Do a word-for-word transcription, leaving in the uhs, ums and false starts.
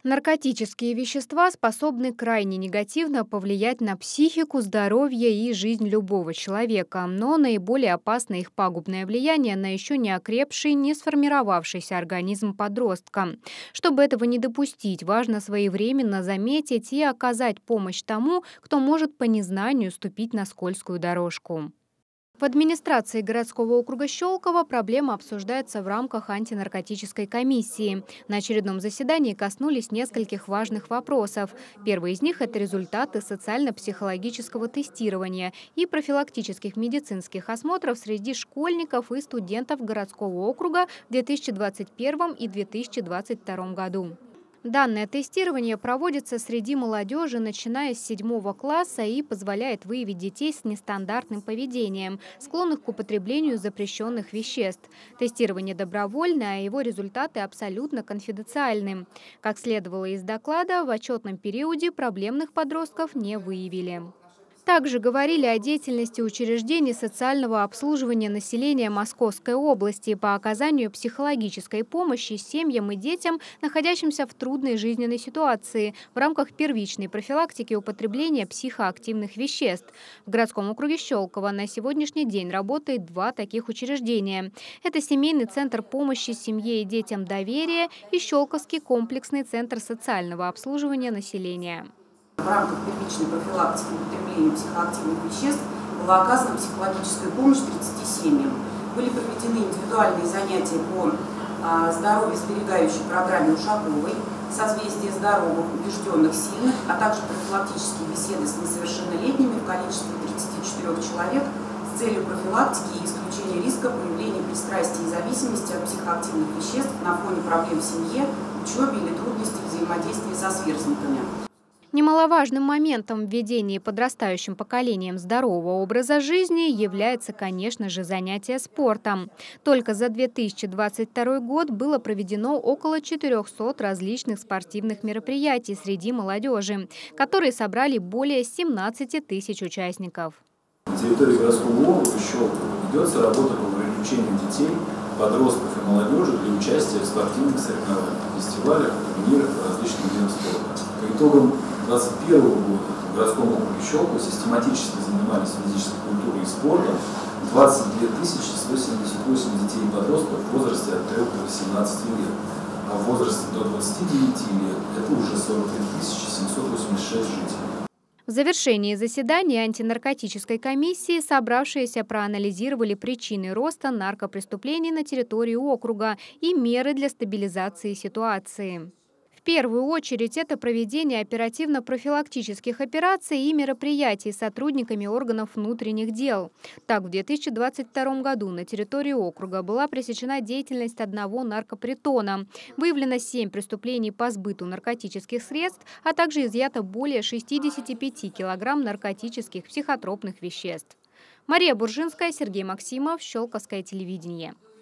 Наркотические вещества способны крайне негативно повлиять на психику, здоровье и жизнь любого человека, но наиболее опасно их пагубное влияние на еще не окрепший, не сформировавшийся организм подростка. Чтобы этого не допустить, важно своевременно заметить и оказать помощь тому, кто может по незнанию ступить на скользкую дорожку. В администрации городского округа Щелково проблема обсуждается в рамках антинаркотической комиссии. На очередном заседании коснулись нескольких важных вопросов. Первый из них – это результаты социально-психологического тестирования и профилактических медицинских осмотров среди школьников и студентов городского округа в две тысячи двадцать первом и две тысячи двадцать втором году. Данное тестирование проводится среди молодежи, начиная с седьмого класса, и позволяет выявить детей с нестандартным поведением, склонных к употреблению запрещенных веществ. Тестирование добровольное, а его результаты абсолютно конфиденциальны. Как следовало из доклада, в отчетном периоде проблемных подростков не выявили. Также говорили о деятельности учреждений социального обслуживания населения Московской области по оказанию психологической помощи семьям и детям, находящимся в трудной жизненной ситуации, в рамках первичной профилактики употребления психоактивных веществ. В городском округе Щелково на сегодняшний день работает два таких учреждения. Это семейный центр помощи семье и детям «Доверие» и Щелковский комплексный центр социального обслуживания населения. В рамках первичной профилактики употребления психоактивных веществ была оказана психологическая помощь тридцати семьям. Были проведены индивидуальные занятия по здоровье-сберегающей программе Ушаковой, созвездие здоровых, убежденных, сильных, а также профилактические беседы с несовершеннолетними в количестве тридцати четырёх человек с целью профилактики и исключения риска появления пристрастия и зависимости от психоактивных веществ на фоне проблем в семье, учебе или трудностей взаимодействия со сверстниками. Немаловажным моментом в введении подрастающим поколением здорового образа жизни является, конечно же, занятие спортом. Только за две тысячи двадцать второй год было проведено около четырёхсот различных спортивных мероприятий среди молодежи, которые собрали более семнадцати тысяч участников. На территории городского округа Щелково ведется работа по привлечению детей, подростков и молодежи для участия в спортивных соревнованиях, фестивалях, турнирах по различным видам спорта. По итогам две тысячи двадцать первого года в городском округе Щелково систематически занимались физической культурой и спортом двадцать две тысячи сто семьдесят восемь детей и подростков в возрасте от трёх до восемнадцати лет, а в возрасте до двадцати девяти лет это уже сорок три тысячи семьсот восемьдесят шесть жителей. В завершении заседания антинаркотической комиссии собравшиеся проанализировали причины роста наркопреступлений на территории округа и меры для стабилизации ситуации. В первую очередь это проведение оперативно-профилактических операций и мероприятий с сотрудниками органов внутренних дел. Так, в две тысячи двадцать втором году на территории округа была пресечена деятельность одного наркопритона, выявлено семь преступлений по сбыту наркотических средств, а также изъято более шестидесяти пяти килограмм наркотических психотропных веществ. Мария Буржинская, Сергей Максимов, Щелковское телевидение.